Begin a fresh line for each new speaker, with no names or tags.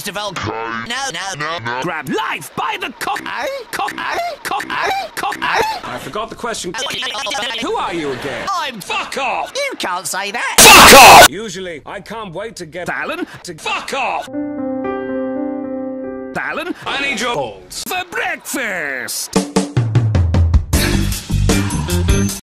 Mr. Vulcan. No.
Grab life by the cock. Cock. I forgot the question. Who are you again?
I'm...
Fuck off!
You can't say that.
Fuck off! Usually, I can't wait to get Alan to fuck off! Alan, I need your balls for breakfast!